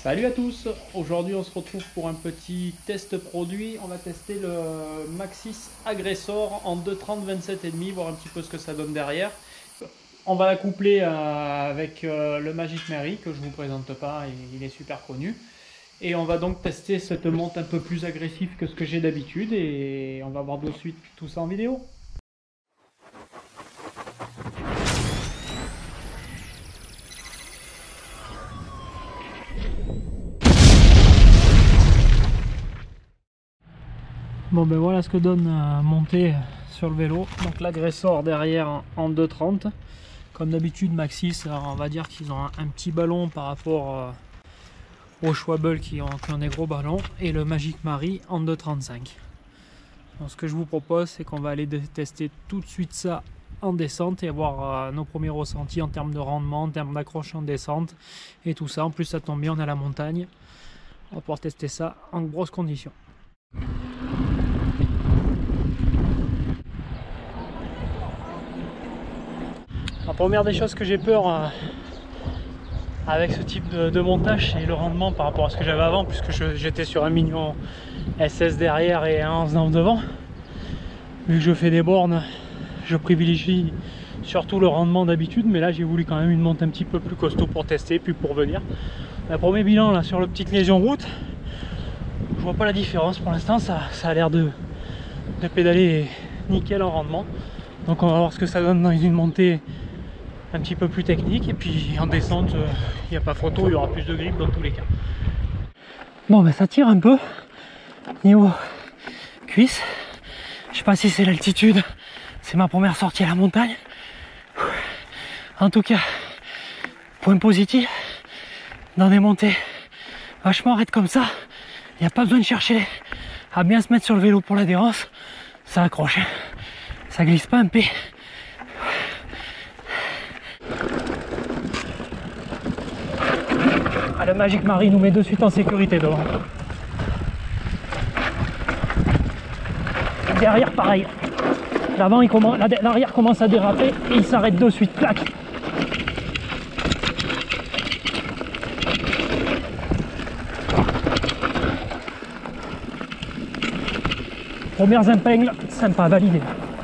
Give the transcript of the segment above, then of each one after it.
Salut à tous, aujourd'hui on se retrouve pour un petit test produit. On va tester le Maxxis Aggressor en 2.30 27,5, voir un petit peu ce que ça donne derrière. On va la coupler avec le Magic Mary que je vous présente pas, il est super connu. Et on va donc tester cette monte un peu plus agressive que ce que j'ai d'habitude et on va voir de suite tout ça en vidéo. Bon ben voilà ce que donne monter sur le vélo. Donc l'Aggressor derrière en 2.30. Comme d'habitude Maxxis, on va dire qu'ils ont un petit ballon par rapport aux Schwalbe qui ont des gros ballons. Et le Magic Mary en 2.35. Donc ce que je vous propose, c'est qu'on va aller tester tout de suite ça en descente et avoir nos premiers ressentis en termes de rendement, en termes d'accroche en descente et tout ça. En plus ça tombe bien, on est à la montagne. On va pouvoir tester ça en grosses conditions. La première des choses que j'ai peur avec ce type de montage, c'est le rendement par rapport à ce que j'avais avant, puisque j'étais sur un Mignon SS derrière et un 11 devant. Vu que je fais des bornes, je privilégie surtout le rendement d'habitude, mais là j'ai voulu quand même une monte un petit peu plus costaud pour tester, puis pour venir. Le premier bilan là sur le petite lésion route, je vois pas la différence pour l'instant, ça a l'air de pédaler nickel en rendement. Donc on va voir ce que ça donne dans une montée un petit peu plus technique, et puis en descente il n'y a pas photo, il y aura plus de grip dans tous les cas. Bon ben ça tire un peu niveau cuisse, je sais pas si c'est l'altitude, c'est ma première sortie à la montagne. En tout cas, point positif, dans des montées vachement raides comme ça, il n'y a pas besoin de chercher à bien se mettre sur le vélo pour l'adhérence, ça accroche, ça glisse pas un p. Le Magic Mary nous met de suite en sécurité devant. Derrière pareil. L'arrière commence à déraper et il s'arrête de suite. Clac. Premières impingles, sympa, validé.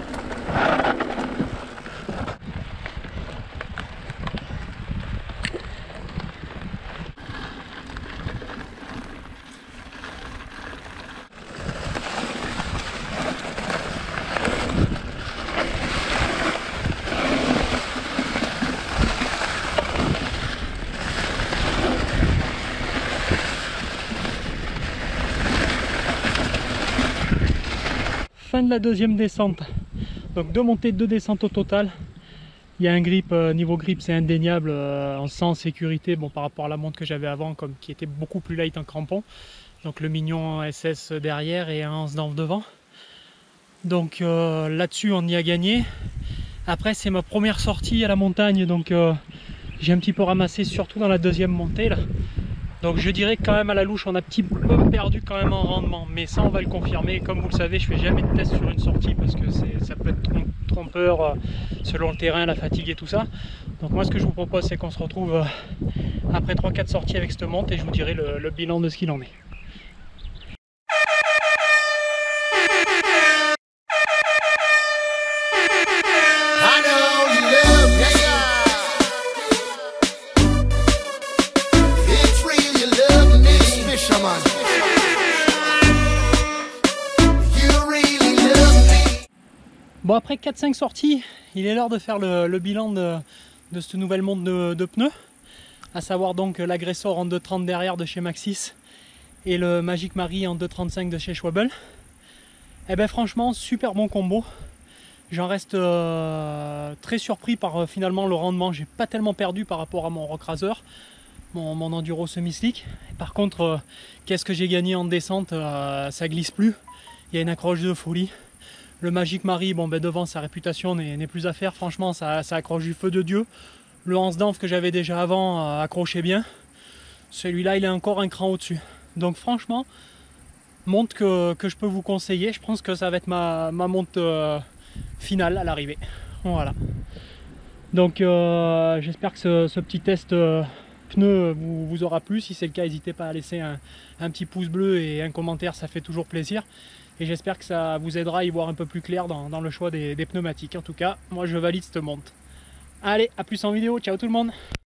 Fin de la deuxième descente, donc 2 montées, 2 descentes au total. Il y a un grip, niveau grip c'est indéniable, on sent en sécurité par rapport à la monte que j'avais avant, qui était beaucoup plus light en crampon. Donc le Mignon SS derrière et un 11 devant. Donc là-dessus on y a gagné. Après c'est ma première sortie à la montagne, donc j'ai un petit peu ramassé surtout dans la deuxième montée là. Donc je dirais que quand même à la louche on a un petit peu perdu quand même en rendement, mais ça on va le confirmer. Comme vous le savez, je fais jamais de test sur une sortie parce que ça peut être trompeur selon le terrain, la fatigue et tout ça. Donc moi ce que je vous propose, c'est qu'on se retrouve après 3-4 sorties avec cette monte et je vous dirai le bilan de ce qu'il en est. Bon, après 4-5 sorties, il est l'heure de faire le bilan de cette nouvelle monte de pneus, à savoir donc l'Aggressor en 2.30 derrière de chez Maxxis et le Magic Mary en 2.35 de chez Schwalbe. Et ben franchement, super bon combo. J'en reste très surpris par finalement le rendement. J'ai pas tellement perdu par rapport à mon Rock Racer, mon enduro semi-slick. Par contre, qu'est-ce que j'ai gagné en descente, ça glisse plus, il y a une accroche de folie. Le Magic Mary, devant, sa réputation n'est plus à faire, franchement ça accroche du feu de Dieu. Le 11 d'Anf que j'avais déjà avant accrochait bien. Celui-là il est encore un cran au-dessus. Donc franchement, monte que je peux vous conseiller. Je pense que ça va être ma monte finale à l'arrivée. Voilà. Donc j'espère que ce petit test pneu vous aura plu. Si c'est le cas, n'hésitez pas à laisser un petit pouce bleu et un commentaire, ça fait toujours plaisir. Et j'espère que ça vous aidera à y voir un peu plus clair dans le choix des pneumatiques. En tout cas, moi je valide cette monte. Allez, à plus en vidéo, ciao tout le monde!